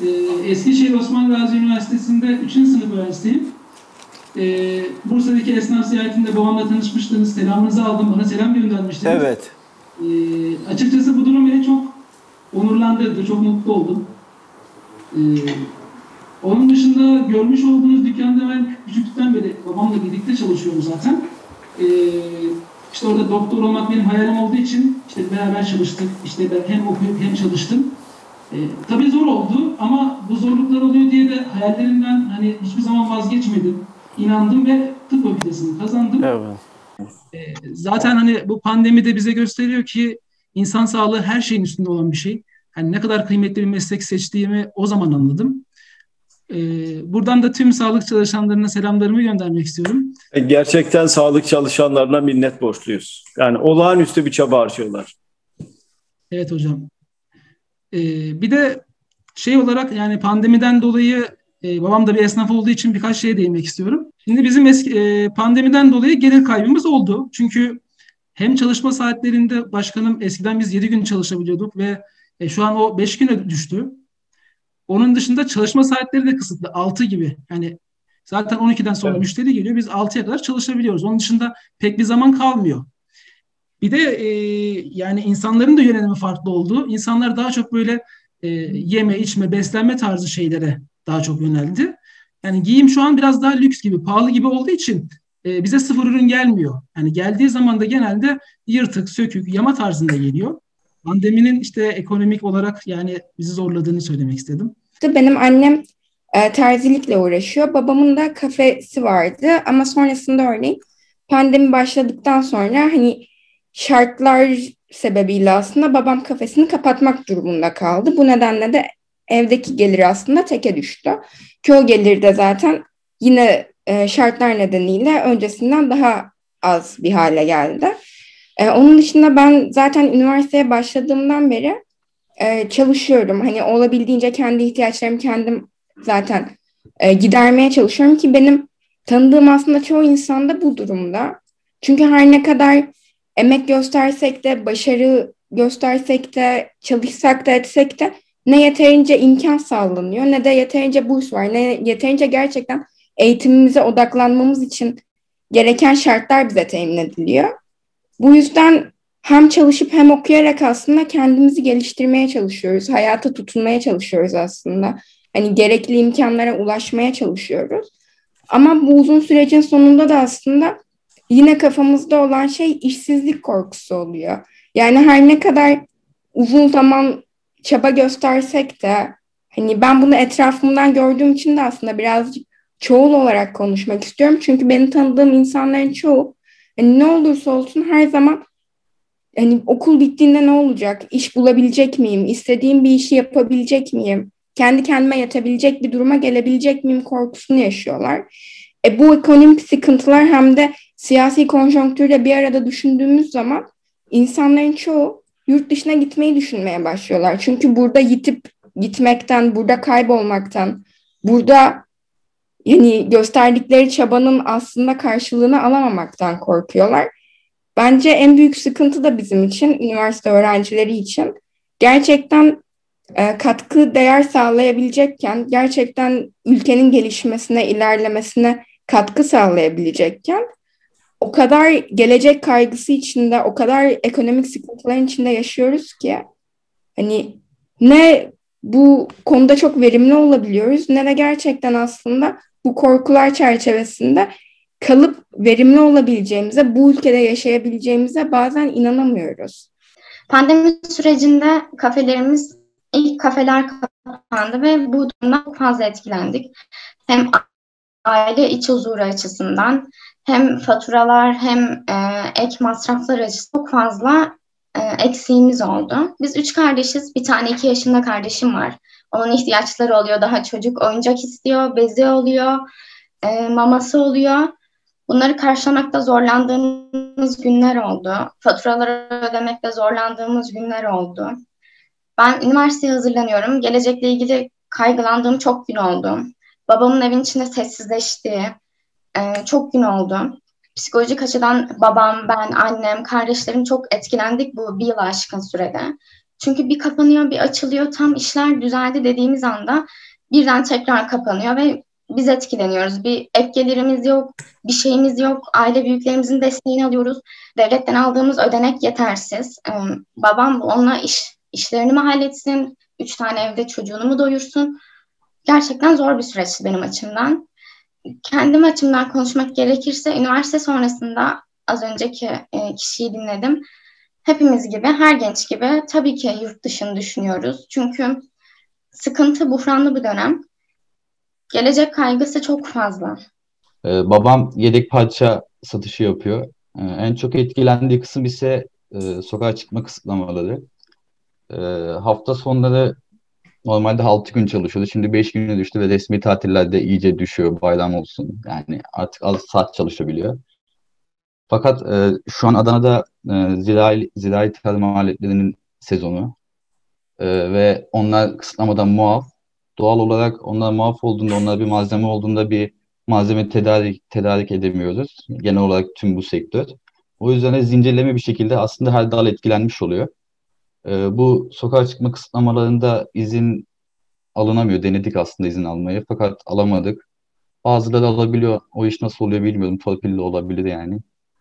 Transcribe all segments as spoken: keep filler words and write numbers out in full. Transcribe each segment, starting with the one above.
Ee, Eskişehir Osman Gazi Üniversitesi'nde üçüncü sınıf öğrencisiyim. Ee, Bursa'daki esnaf ziyaretinde babamla tanışmıştınız. Selamınızı aldım. Bana selam göndermiştiniz. Evet. Ee, açıkçası bu durum beni çok onurlandırdı. Çok mutlu oldum. Ee, onun dışında görmüş olduğunuz dükkanda ben küçüklükten beri babamla birlikte çalışıyorum zaten. Ee, işte orada doktor olmak benim hayalim olduğu için işte beraber çalıştık. İşte ben hem okuyup hem çalıştım. Ee, tabii zor oldu ama bu zorluklar oluyor diye de hayallerimden hani hiçbir zaman vazgeçmedim. İnandım ve tıp fakültesini kazandım. Evet. Ee, zaten hani bu pandemi de bize gösteriyor ki insan sağlığı her şeyin üstünde olan bir şey. Hani ne kadar kıymetli bir meslek seçtiğimi o zaman anladım. Ee, buradan da tüm sağlık çalışanlarına selamlarımı göndermek istiyorum. Gerçekten sağlık çalışanlarına minnet borçluyuz. Yani olağanüstü bir çaba harcıyorlar. Evet hocam. Ee, bir de şey olarak yani pandemiden dolayı e, babam da bir esnaf olduğu için birkaç şeye değinmek istiyorum. Şimdi bizim eski, e, pandemiden dolayı gelir kaybımız oldu. Çünkü hem çalışma saatlerinde başkanım eskiden biz yedi gün çalışabiliyorduk ve e, şu an o beş güne düştü. Onun dışında çalışma saatleri de kısıtlı. altı gibi. Yani zaten on ikiden sonra Evet. müşteri geliyor. Biz altıya kadar çalışabiliyoruz. Onun dışında pek bir zaman kalmıyor. Bir de e, yani insanların da yönelimi farklı oldu. İnsanlar daha çok böyle e, yeme, içme, beslenme tarzı şeylere daha çok yöneldi. Yani giyim şu an biraz daha lüks gibi, pahalı gibi olduğu için e, bize sıfır ürün gelmiyor. Yani geldiği zaman da genelde yırtık, sökük, yama tarzında geliyor. Pandeminin işte ekonomik olarak yani bizi zorladığını söylemek istedim. Benim annem e, terzilikle uğraşıyor. Babamın da kafesi vardı ama sonrasında örneğin pandemi başladıktan sonra hani şartlar sebebiyle aslında babam kafesini kapatmak durumunda kaldı. Bu nedenle de evdeki gelir aslında teke düştü. Ki o gelir de zaten yine e, şartlar nedeniyle öncesinden daha az bir hale geldi. E, onun dışında ben zaten üniversiteye başladığımdan beri e, çalışıyorum. Hani olabildiğince kendi ihtiyaçlarımı kendim zaten e, gidermeye çalışıyorum ki benim tanıdığım aslında çoğu insan da bu durumda. Çünkü her ne kadar emek göstersek de, başarı göstersek de, çalışsak da etsek de ne yeterince imkan sağlanıyor, ne de yeterince burs var, ne yeterince gerçekten eğitimimize odaklanmamız için gereken şartlar bize temin ediliyor. Bu yüzden hem çalışıp hem okuyarak aslında kendimizi geliştirmeye çalışıyoruz. Hayata tutunmaya çalışıyoruz aslında. Hani gerekli imkanlara ulaşmaya çalışıyoruz. Ama bu uzun sürecin sonunda da aslında yine kafamızda olan şey işsizlik korkusu oluyor. Yani her ne kadar uzun zaman çaba göstersek de hani ben bunu etrafımdan gördüğüm için de aslında birazcık çoğul olarak konuşmak istiyorum. Çünkü benim tanıdığım insanların çoğu hani ne olursa olsun her zaman hani okul bittiğinde ne olacak? İş bulabilecek miyim? İstediğim bir işi yapabilecek miyim? Kendi kendime yetebilecek bir duruma gelebilecek miyim korkusunu yaşıyorlar. E bu ekonomik sıkıntılar hem de siyasi konjonktürle bir arada düşündüğümüz zaman insanların çoğu yurt dışına gitmeyi düşünmeye başlıyorlar. Çünkü burada yitip gitmekten, burada kaybolmaktan, burada yani gösterdikleri çabanın aslında karşılığını alamamaktan korkuyorlar. Bence en büyük sıkıntı da bizim için, üniversite öğrencileri için gerçekten e, katkı değer sağlayabilecekken, gerçekten ülkenin gelişmesine, ilerlemesine katkı sağlayabilecekken o kadar gelecek kaygısı içinde, o kadar ekonomik sıkıntıların içinde yaşıyoruz ki hani ne bu konuda çok verimli olabiliyoruz ne de gerçekten aslında bu korkular çerçevesinde kalıp verimli olabileceğimize, bu ülkede yaşayabileceğimize bazen inanamıyoruz. Pandemi sürecinde kafelerimiz, ilk kafeler kapandı ve bu durumdan çok fazla etkilendik. Hem aile iç huzuru açısından hem faturalar hem e, ek masraflar açısından çok fazla e, eksiğimiz oldu. Biz üç kardeşiz. Bir tane iki yaşında kardeşim var. Onun ihtiyaçları oluyor. Daha çocuk oyuncak istiyor, bezi oluyor, e, maması oluyor. Bunları karşılamakta zorlandığımız günler oldu. Faturaları ödemekte zorlandığımız günler oldu. Ben üniversiteye hazırlanıyorum. Gelecekle ilgili kaygılandığım çok gün oldu. Babamın evin içinde sessizleştiği e, çok gün oldu. Psikolojik açıdan babam, ben, annem, kardeşlerim çok etkilendik bu bir yılı aşkın sürede. Çünkü bir kapanıyor, bir açılıyor, tam işler düzeldi dediğimiz anda birden tekrar kapanıyor ve biz etkileniyoruz. Bir ek gelirimiz yok, bir şeyimiz yok. Aile büyüklerimizin desteğini alıyoruz. Devletten aldığımız ödenek yetersiz. Ee, babam onunla iş, işlerini mi halletsin? Üç tane evde çocuğunu mu doyursun? Gerçekten zor bir süreçti benim açımdan. Kendim açımdan konuşmak gerekirse üniversite sonrasında az önceki e, kişiyi dinledim. Hepimiz gibi, her genç gibi tabii ki yurt dışını düşünüyoruz. Çünkü sıkıntı, buhranlı bir dönem. Gelecek kaygısı çok fazla. Ee, babam yedek parça satışı yapıyor. Ee, en çok etkilendiği kısım ise e, sokağa çıkma kısıtlamaları. Ee, hafta sonları normalde altı gün çalışıyordu. Şimdi beş güne düştü ve resmi tatillerde iyice düşüyor. Bayram olsun. Yani artık az saat çalışabiliyor. Fakat e, şu an Adana'da e, zirai, zirai tarım aletlerinin sezonu. E, ve onlar kısıtlamadan muaf. Doğal olarak onlar muaf olduğunda, onlar bir malzeme olduğunda bir malzeme tedarik, tedarik edemiyoruz. Genel olarak tüm bu sektör. O yüzden de zincirleme bir şekilde aslında her dal etkilenmiş oluyor. E, bu sokağa çıkma kısıtlamalarında izin alınamıyor. Denedik aslında izin almayı fakat alamadık. Bazıları alabiliyor. O iş nasıl oluyor bilmiyorum. Torpilli olabilir yani.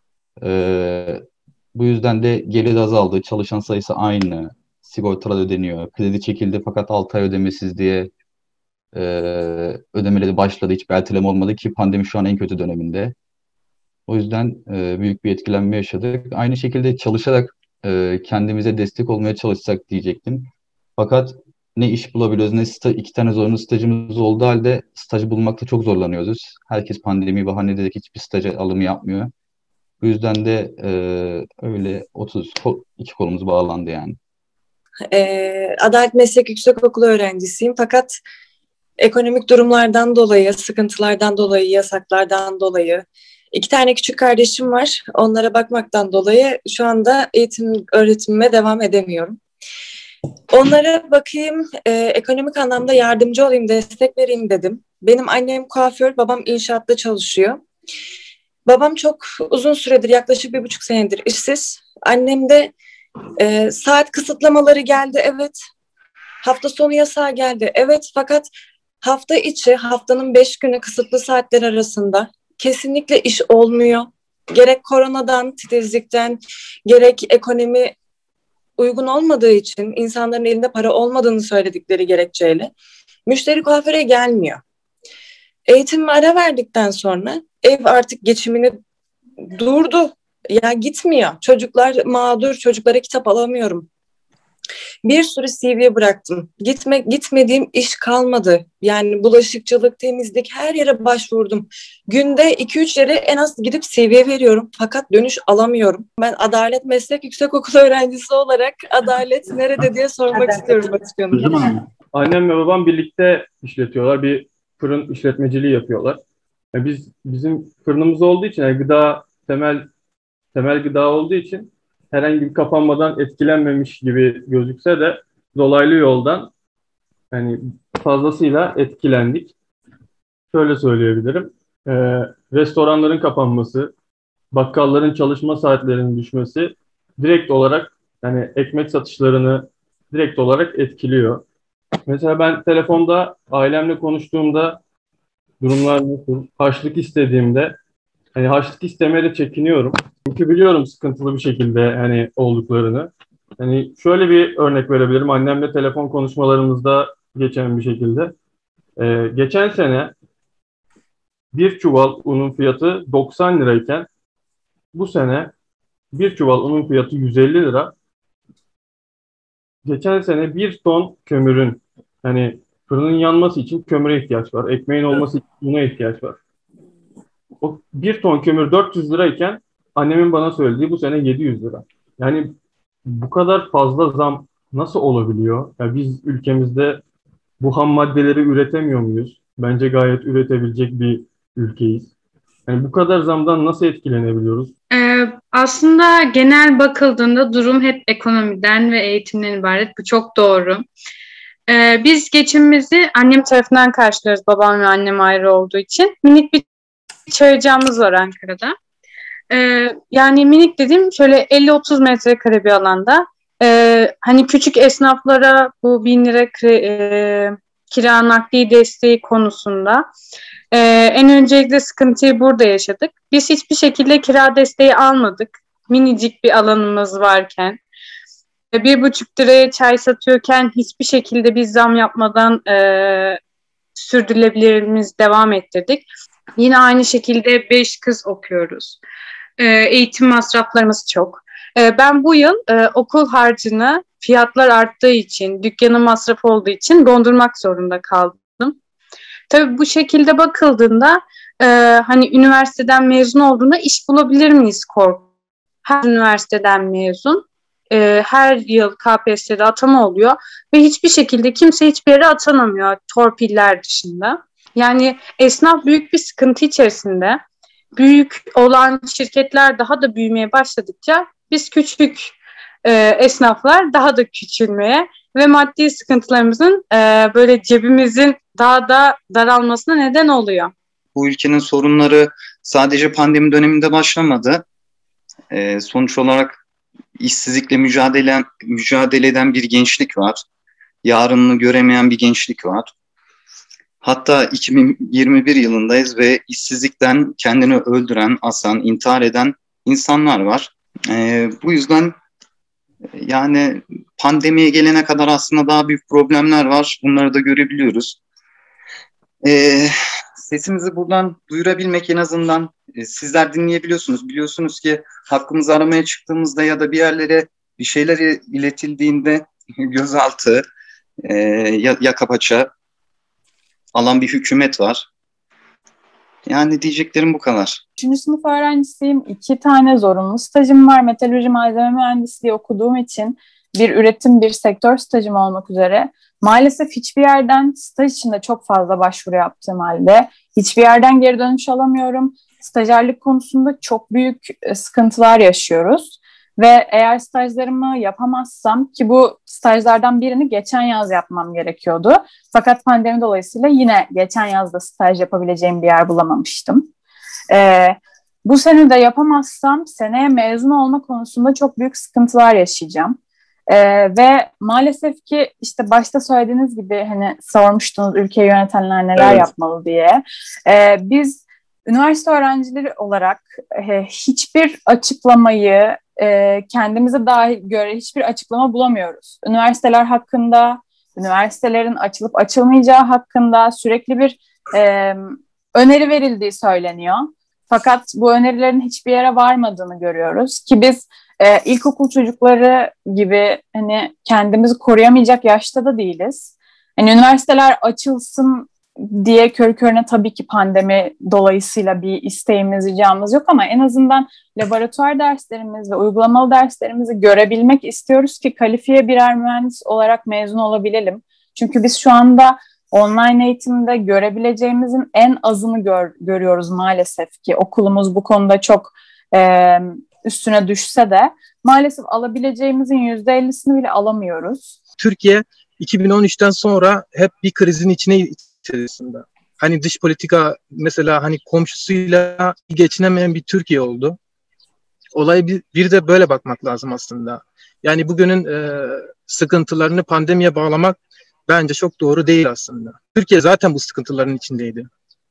Ee, Bu yüzden de gelir azaldı. Çalışan sayısı aynı. Sigortalar ödeniyor. Kredi çekildi fakat altı ay ödemesiz diye e, ödemeleri başladı. Hiçbir erteleme olmadı ki pandemi şu an en kötü döneminde. O yüzden e, büyük bir etkilenme yaşadık. Aynı şekilde çalışarak e, kendimize destek olmaya çalışsak diyecektim. Fakat ne iş bulabiliyoruz ne sta iki tane zorunlu stajımız olduğu halde staj bulmakta çok zorlanıyoruz. Herkes pandemiyi bahane ederek hiçbir staj alımı yapmıyor. Bu yüzden de e, öyle otuz kol- iki kolumuz bağlandı yani. Ee, Adalet Meslek Yüksekokulu öğrencisiyim fakat ekonomik durumlardan dolayı, sıkıntılardan dolayı, yasaklardan dolayı iki tane küçük kardeşim var. Onlara bakmaktan dolayı şu anda eğitim öğretimime devam edemiyorum. Onlara bakayım, e, ekonomik anlamda yardımcı olayım, destek vereyim dedim. Benim annem kuaför, babam inşaatta çalışıyor. Babam çok uzun süredir, yaklaşık bir buçuk senedir işsiz. Annem de e, saat kısıtlamaları geldi, evet. Hafta sonu yasağı geldi, evet. Fakat hafta içi, haftanın beş günü kısıtlı saatler arasında kesinlikle iş olmuyor. Gerek koronadan, titizlikten, gerek ekonomi uygun olmadığı için, insanların elinde para olmadığını söyledikleri gerekçeyle müşteri kuaföre gelmiyor. Eğitimime ara verdikten sonra ev artık geçimini durdu. Ya gitmiyor. Çocuklar mağdur, çocuklara kitap alamıyorum. Bir sürü C V bıraktım. Gitme, gitmediğim iş kalmadı. Yani bulaşıkçılık, temizlik, her yere başvurdum. Günde iki üç yere en az gidip C V veriyorum. Fakat dönüş alamıyorum. Ben Adalet Meslek Yüksekokulu öğrencisi olarak adalet nerede diye sormak istiyorum başkanım. Annem ve babam birlikte işletiyorlar. Bir fırın işletmeciliği yapıyorlar. Yani biz bizim fırınımız olduğu için, yani gıda temel temel gıda olduğu için herhangi bir kapanmadan etkilenmemiş gibi gözükse de dolaylı yoldan yani fazlasıyla etkilendik. Şöyle söyleyebilirim. Ee, restoranların kapanması, bakkalların çalışma saatlerinin düşmesi direkt olarak yani ekmek satışlarını direkt olarak etkiliyor. Mesela ben telefonda ailemle konuştuğumda durumlar nasıl, harçlık istediğimde hani harçlık istemeye de çekiniyorum. Çünkü biliyorum sıkıntılı bir şekilde hani olduklarını. Hani şöyle bir örnek verebilirim. Annemle telefon konuşmalarımızda geçen bir şekilde. Ee, geçen sene bir çuval unun fiyatı doksan lirayken bu sene bir çuval unun fiyatı yüz elli lira. Geçen sene bir ton kömürün hani fırının yanması için kömüre ihtiyaç var. Ekmeğin olması için buna ihtiyaç var. O bir ton kömür dört yüz lirayken annemin bana söylediği bu sene yedi yüz lira. Yani bu kadar fazla zam nasıl olabiliyor? Yani biz ülkemizde bu ham maddeleri üretemiyor muyuz? Bence gayet üretebilecek bir ülkeyiz. Yani bu kadar zamdan nasıl etkilenebiliyoruz? Ee, aslında genel bakıldığında durum hep ekonomiden ve eğitimden ibaret. Bu çok doğru. Ee, biz geçimimizi annem tarafından karşılarız. Babam ve annem ayrı olduğu için. Minik bir çayırcağımız var Ankara'da. Ee, yani minik dediğim şöyle elli otuz metrekare bir alanda Ee, hani küçük esnaflara bu bin lira kre, e, kira nakliye desteği konusunda e, en öncelikle sıkıntıyı burada yaşadık. Biz hiçbir şekilde kira desteği almadık. Minicik bir alanımız varken. Bir buçuk liraya çay satıyorken hiçbir şekilde biz zam yapmadan e, sürdürülebilirliğimizi devam ettirdik. Yine aynı şekilde beş kız okuyoruz. E, eğitim masraflarımız çok. E, ben bu yıl e, okul harcını fiyatlar arttığı için, dükkanın masrafı olduğu için dondurmak zorunda kaldım. Tabii bu şekilde bakıldığında e, hani üniversiteden mezun olduğunda iş bulabilir miyiz korku? Her üniversiteden mezun. E, her yıl K P S S'de atama oluyor ve hiçbir şekilde kimse hiçbir yere atanamıyor torpiller dışında. Yani esnaf büyük bir sıkıntı içerisinde. Büyük olan şirketler daha da büyümeye başladıkça biz küçük e, esnaflar daha da küçülmeye ve maddi sıkıntılarımızın e, böyle cebimizin daha da daralmasına neden oluyor. Bu ülkenin sorunları sadece pandemi döneminde başlamadı. E, sonuç olarak işsizlikle mücadele, mücadele eden bir gençlik var. Yarınını göremeyen bir gençlik var. Hatta iki bin yirmi bir yılındayız ve işsizlikten kendini öldüren, asan, intihar eden insanlar var. Ee, bu yüzden yani pandemiye gelene kadar aslında daha büyük problemler var. Bunları da görebiliyoruz. Ee, sesimizi buradan duyurabilmek en azından e, sizler dinleyebiliyorsunuz. Biliyorsunuz ki hakkımızı aramaya çıktığımızda ya da bir yerlere bir şeyler iletildiğinde gözaltı, e, yaka paça alan bir hükümet var. Yani diyeceklerim bu kadar. Üçüncü sınıf öğrencisiyim. İki tane zorunlu stajım var. Metalurji malzeme mühendisliği okuduğum için bir üretim, bir sektör stajım olmak üzere. Maalesef hiçbir yerden staj için de çok fazla başvuru yaptığım halde hiçbir yerden geri dönüş alamıyorum. Stajyerlik konusunda çok büyük sıkıntılar yaşıyoruz. Ve eğer stajlarımı yapamazsam, ki bu stajlardan birini geçen yaz yapmam gerekiyordu. Fakat pandemi dolayısıyla yine geçen yazda staj yapabileceğim bir yer bulamamıştım. Ee, bu sene de yapamazsam seneye mezun olma konusunda çok büyük sıkıntılar yaşayacağım. Ee, ve maalesef ki işte başta söylediğiniz gibi hani sormuştunuz ülkeyi yönetenler neler Evet. yapmalı diye. Ee, biz üniversite öğrencileri olarak e, hiçbir açıklamayı e, kendimize dahi göre hiçbir açıklama bulamıyoruz. Üniversiteler hakkında, üniversitelerin açılıp açılmayacağı hakkında sürekli bir e, öneri verildiği söyleniyor. Fakat bu önerilerin hiçbir yere varmadığını görüyoruz ki biz e, ilkokul çocukları gibi hani kendimizi koruyamayacak yaşta da değiliz. Hani üniversiteler açılsın diye körü körüne tabii ki pandemi dolayısıyla bir isteğimiz, ricamız yok ama en azından laboratuvar derslerimiz ve uygulamalı derslerimizi görebilmek istiyoruz ki kalifiye birer mühendis olarak mezun olabilelim. Çünkü biz şu anda online eğitimde görebileceğimizin en azını gör, görüyoruz maalesef ki. Okulumuz bu konuda çok e, üstüne düşse de maalesef alabileceğimizin yüzde ellisini bile alamıyoruz. Türkiye iki bin on üçten sonra hep bir krizin içine içerisinde. Hani dış politika mesela hani komşusuyla geçinemeyen bir Türkiye oldu. Olaya bir, bir de böyle bakmak lazım aslında. Yani bugünün e, sıkıntılarını pandemiye bağlamak bence çok doğru değil aslında. Türkiye zaten bu sıkıntıların içindeydi.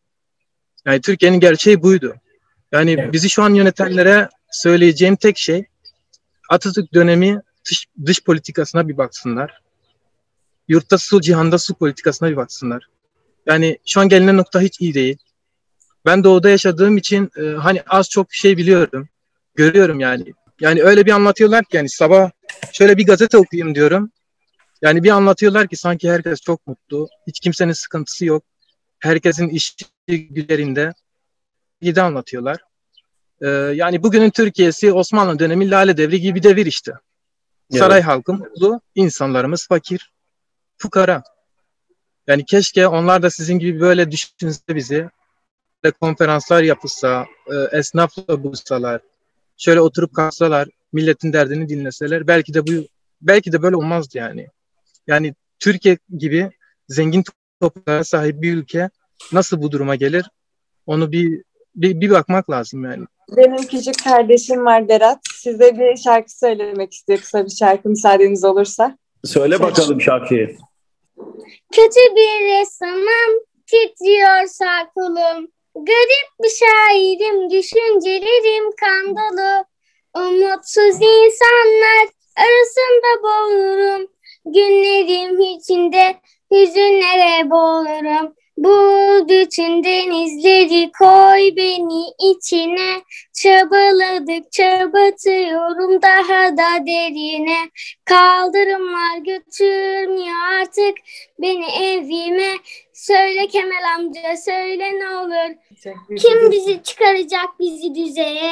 Yani Türkiye'nin gerçeği buydu. Yani evet. Bizi şu an yönetenlere söyleyeceğim tek şey Atatürk dönemi dış, dış politikasına bir baksınlar. Yurtta su, cihanda su politikasına bir baksınlar. Yani şu an gelinen nokta hiç iyi değil. Ben doğuda yaşadığım için e, hani az çok şey biliyorum. Görüyorum yani. Yani öyle bir anlatıyorlar ki yani sabah şöyle bir gazete okuyayım diyorum. Yani bir anlatıyorlar ki sanki herkes çok mutlu. Hiç kimsenin sıkıntısı yok. Herkesin işi gülerinde. İyi de anlatıyorlar. Ee, yani bugünün Türkiye'si Osmanlı dönemi Lale Devri gibi bir devir işte. Evet. Saray halkı mutlu, insanlarımız fakir, fukara. Yani keşke onlar da sizin gibi böyle düşünse bizi. Böyle konferanslar yapılsa, e, esnafla buluşsalar, şöyle oturup kalksalar, milletin derdini dinleseler belki de bu belki de böyle olmazdı yani. Yani Türkiye gibi zengin topraklara sahip bir ülke nasıl bu duruma gelir? Onu bir bir, bir bakmak lazım yani. Benim küçük kardeşim var Berat. Size bir şarkı söylemek istiyor. Kısa bir şarkı müsaadeniz olursa. Söyle bakalım şarkıyı. Kötü bir ressamım, titriyorsa kolum. Garip bir şairim, düşüncelerim kan dolu. Umutsuz insanlar arasında boğulurum. Günlerim içinde hüzünlere boğulurum. Bu bütün denizleri koy beni içine. Çabaladıkça batıyorum daha da derine. Kaldırımlar götürmüyor artık beni evime. Söyle Kemal amca, söyle ne olur. Kim bizi çıkaracak bizi düzeye?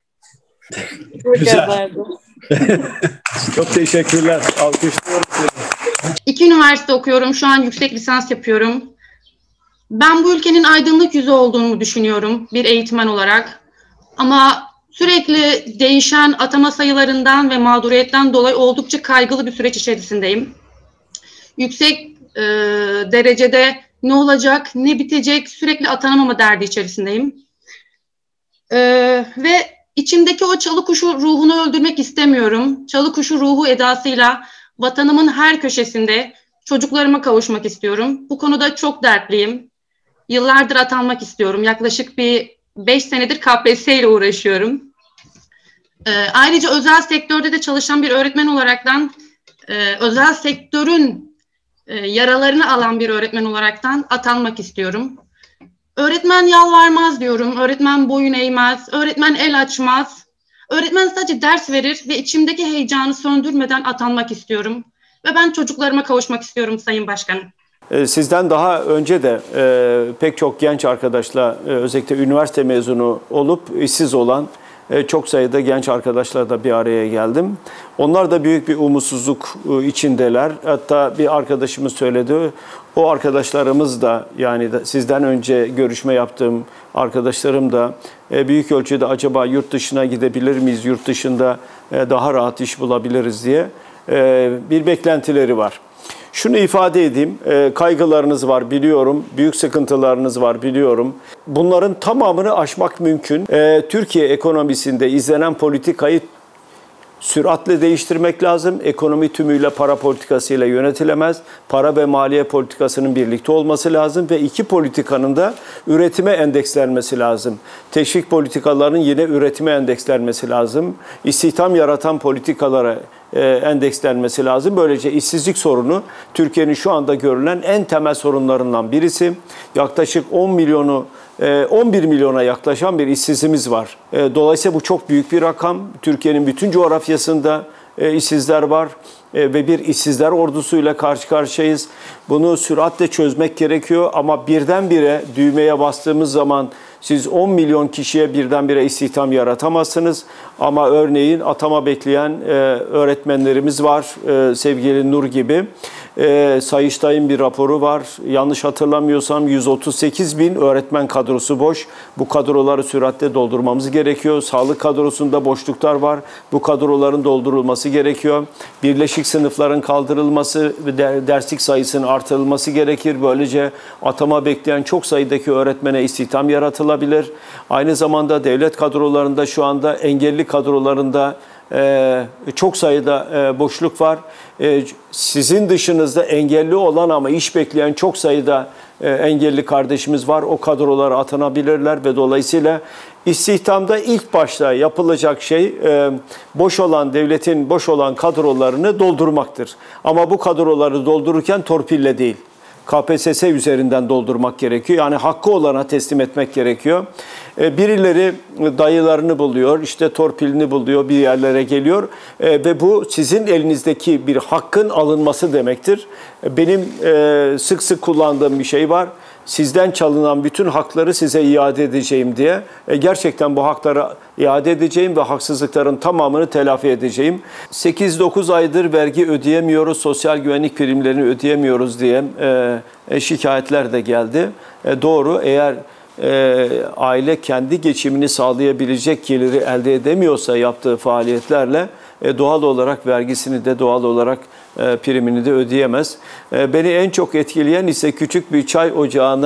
Güzel. Çok teşekkürler. Alkışlıyorum seni. İki üniversite okuyorum. Şu an yüksek lisans yapıyorum. Ben bu ülkenin aydınlık yüzü olduğunu düşünüyorum bir eğitmen olarak. Ama sürekli değişen atama sayılarından ve mağduriyetten dolayı oldukça kaygılı bir süreç içerisindeyim. Yüksek e, derecede ne olacak, ne bitecek, sürekli atanamama derdi içerisindeyim. E, ve içimdeki o çalı kuşu ruhunu öldürmek istemiyorum. Çalı kuşu ruhu edasıyla vatanımın her köşesinde çocuklarıma kavuşmak istiyorum. Bu konuda çok dertliyim. Yıllardır atanmak istiyorum. Yaklaşık bir beş senedir K P S S ile uğraşıyorum. Ee, ayrıca özel sektörde de çalışan bir öğretmen olaraktan, e, özel sektörün e, yaralarını alan bir öğretmen olaraktan atanmak istiyorum. Öğretmen yalvarmaz diyorum. Öğretmen boyun eğmez. Öğretmen el açmaz. Öğretmen sadece ders verir ve içimdeki heyecanı söndürmeden atanmak istiyorum. Ve ben çocuklarıma kavuşmak istiyorum Sayın Başkanım. Sizden daha önce de e, pek çok genç arkadaşla e, özellikle üniversite mezunu olup işsiz olan e, çok sayıda genç arkadaşla da bir araya geldim. Onlar da büyük bir umutsuzluk e, içindeler. Hatta bir arkadaşımız söyledi. O arkadaşlarımız da yani da, sizden önce görüşme yaptığım arkadaşlarım da e, büyük ölçüde acaba yurt dışına gidebilir miyiz? Yurt dışında e, daha rahat iş bulabiliriz diye e, bir beklentileri var. Şunu ifade edeyim, e, kaygılarınız var biliyorum, büyük sıkıntılarınız var biliyorum. Bunların tamamını aşmak mümkün. E, Türkiye ekonomisinde izlenen politikayı süratle değiştirmek lazım. Ekonomi tümüyle para politikasıyla yönetilemez. Para ve maliye politikasının birlikte olması lazım ve iki politikanın da üretime endekslenmesi lazım. Teşvik politikalarının yine üretime endekslenmesi lazım. İstihdam yaratan politikalara endekslenmesi lazım. Böylece işsizlik sorunu Türkiye'nin şu anda görülen en temel sorunlarından birisi. Yaklaşık on milyonu, on bir milyona yaklaşan bir işsizimiz var. Dolayısıyla bu çok büyük bir rakam. Türkiye'nin bütün coğrafyasında işsizler var ve bir işsizler ordusuyla karşı karşıyayız. Bunu süratle çözmek gerekiyor ama birdenbire düğmeye bastığımız zaman siz on milyon kişiye birdenbire istihdam yaratamazsınız. Ama örneğin atama bekleyen e, öğretmenlerimiz var. E, sevgili Nur gibi. E, Sayıştay'ın bir raporu var. Yanlış hatırlamıyorsam yüz otuz sekiz bin öğretmen kadrosu boş. Bu kadroları süratle doldurmamız gerekiyor. Sağlık kadrosunda boşluklar var. Bu kadroların doldurulması gerekiyor. Birleşik sınıfların kaldırılması ve derslik sayısının artırılması gerekir. Böylece atama bekleyen çok sayıdaki öğretmene istihdam yaratılabilir. Aynı zamanda devlet kadrolarında şu anda engelli kadrolarında e, çok sayıda e, boşluk var. E, sizin dışınızda engelli olan ama iş bekleyen çok sayıda e, engelli kardeşimiz var. O kadrolara atanabilirler ve dolayısıyla istihdamda ilk başta yapılacak şey e, boş olan devletin boş olan kadrolarını doldurmaktır. Ama bu kadroları doldururken torpille değil. K P S S üzerinden doldurmak gerekiyor. Yani hakkı olana teslim etmek gerekiyor. Birileri dayılarını buluyor, işte torpilini buluyor, bir yerlere geliyor ve bu sizin elinizdeki bir hakkın alınması demektir. Benim sık sık kullandığım bir şey var. Sizden çalınan bütün hakları size iade edeceğim diye. Gerçekten bu hakları iade edeceğim ve haksızlıkların tamamını telafi edeceğim. sekiz dokuz aydır vergi ödeyemiyoruz, sosyal güvenlik primlerini ödeyemiyoruz diye şikayetler de geldi. Doğru, eğer E, aile kendi geçimini sağlayabilecek geliri elde edemiyorsa yaptığı faaliyetlerle e, doğal olarak vergisini de doğal olarak e, primini de ödeyemez. E, beni en çok etkileyen ise küçük bir çay ocağına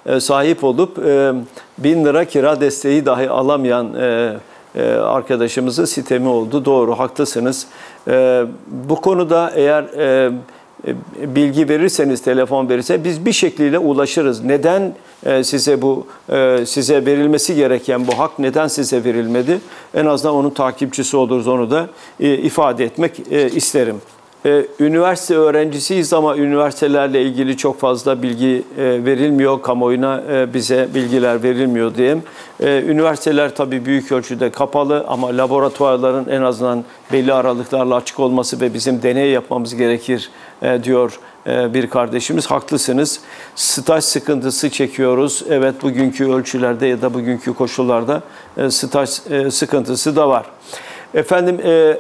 e, sahip olup e, bin lira kira desteği dahi alamayan e, e, arkadaşımızın sitemi oldu. Doğru, haklısınız. E, bu konuda eğer e, bilgi verirseniz, telefon verirse biz bir şekilde ulaşırız. Neden size bu size verilmesi gereken bu hak neden size verilmedi? En azından onun takipçisi oluruz, onu da ifade etmek isterim. Üniversite öğrencisiyiz ama üniversitelerle ilgili çok fazla bilgi verilmiyor, kamuoyuna bize bilgiler verilmiyor diyeyim. Üniversiteler tabii büyük ölçüde kapalı ama laboratuvarların en azından belli aralıklarla açık olması ve bizim deney yapmamız gerekir diyor bir kardeşimiz. Haklısınız. Staj sıkıntısı çekiyoruz. Evet, bugünkü ölçülerde ya da bugünkü koşullarda staj sıkıntısı da var. Efendim,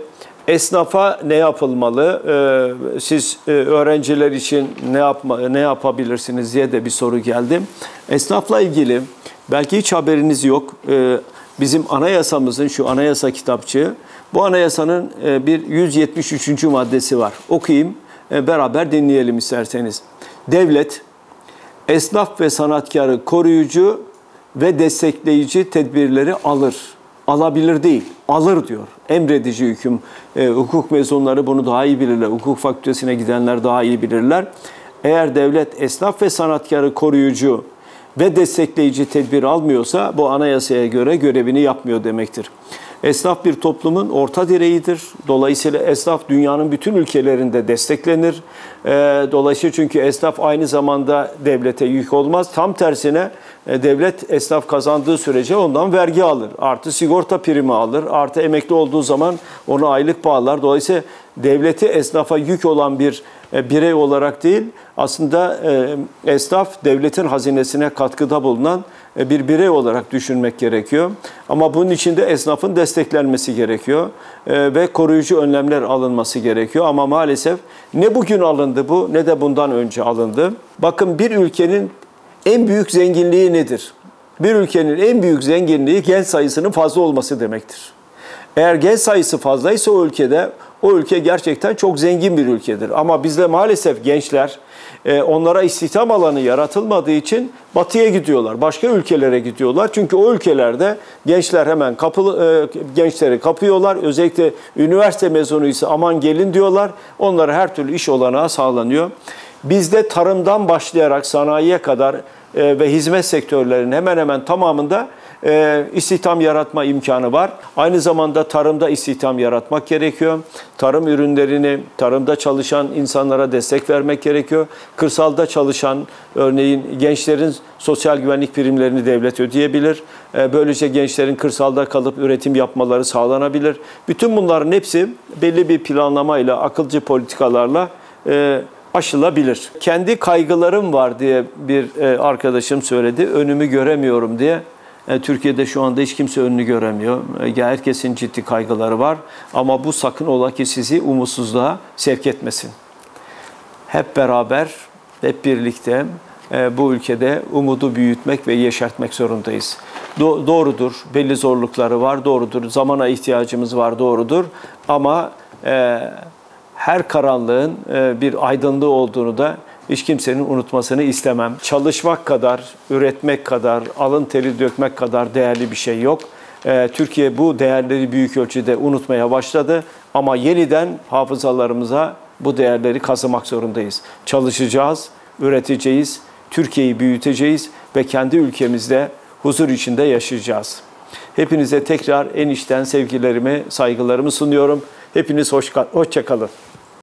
esnafa ne yapılmalı? Siz öğrenciler için ne yapma, ne yapabilirsiniz diye de bir soru geldi. Esnafla ilgili belki hiç haberiniz yok. Bizim anayasamızın, şu anayasa kitapçığı, bu anayasanın bir yüz yetmiş üçüncü maddesi var. Okuyayım, beraber dinleyelim isterseniz. Devlet, esnaf ve sanatkarı koruyucu ve destekleyici tedbirleri alır. Alabilir değil, alır diyor. Emredici hüküm. E, hukuk mezunları bunu daha iyi bilirler. Hukuk fakültesine gidenler daha iyi bilirler. Eğer devlet esnaf ve sanatkarı koruyucu ve destekleyici tedbir almıyorsa bu anayasaya göre görevini yapmıyor demektir. Esnaf bir toplumun orta direğidir. Dolayısıyla esnaf dünyanın bütün ülkelerinde desteklenir. Dolayısıyla çünkü esnaf aynı zamanda devlete yük olmaz. Tam tersine devlet esnaf kazandığı sürece ondan vergi alır. Artı sigorta primi alır. Artı emekli olduğu zaman ona aylık bağlar. Dolayısıyla devleti esnafa yük olan bir birey olarak değil, aslında esnaf devletin hazinesine katkıda bulunan bir birey olarak düşünmek gerekiyor. Ama bunun için de esnafın desteklenmesi gerekiyor ve koruyucu önlemler alınması gerekiyor. Ama maalesef ne bugün alındı bu ne de bundan önce alındı. Bakın, bir ülkenin en büyük zenginliği nedir? Bir ülkenin en büyük zenginliği genç sayısının fazla olması demektir. Eğer genç sayısı fazlaysa o ülkede, o ülke gerçekten çok zengin bir ülkedir. Ama bizde maalesef gençler, onlara istihdam alanı yaratılmadığı için batıya gidiyorlar, başka ülkelere gidiyorlar. Çünkü o ülkelerde gençler hemen kapı, gençleri kapıyorlar. Özellikle üniversite mezunuysa aman gelin diyorlar. Onlara her türlü iş olanağı sağlanıyor. Bizde tarımdan başlayarak sanayiye kadar ve hizmet sektörlerinin hemen hemen tamamında e, istihdam yaratma imkanı var. Aynı zamanda tarımda istihdam yaratmak gerekiyor. Tarım ürünlerini, tarımda çalışan insanlara destek vermek gerekiyor. Kırsalda çalışan, örneğin gençlerin sosyal güvenlik primlerini devlet ödeyebilir. E, böylece gençlerin kırsalda kalıp üretim yapmaları sağlanabilir. Bütün bunların hepsi belli bir planlamayla, akılcı politikalarla e, aşılabilir. Kendi kaygılarım var diye bir arkadaşım söyledi. Önümü göremiyorum diye. Türkiye'de şu anda hiç kimse önünü göremiyor. Herkesin ciddi kaygıları var. Ama bu sakın ola ki sizi umutsuzluğa sevk etmesin. Hep beraber, hep birlikte bu ülkede umudu büyütmek ve yeşertmek zorundayız. Do- doğrudur, belli zorlukları var, doğrudur. Zamana ihtiyacımız var, doğrudur. Ama e, her karanlığın bir aydınlığı olduğunu da hiç kimsenin unutmasını istemem. Çalışmak kadar, üretmek kadar, alın teri dökmek kadar değerli bir şey yok. Türkiye bu değerleri büyük ölçüde unutmaya başladı. Ama yeniden hafızalarımıza bu değerleri kazımak zorundayız. Çalışacağız, üreteceğiz, Türkiye'yi büyüteceğiz ve kendi ülkemizde huzur içinde yaşayacağız. Hepinize tekrar en içten sevgilerimi, saygılarımı sunuyorum. Hepiniz hoş, hoşça kalın.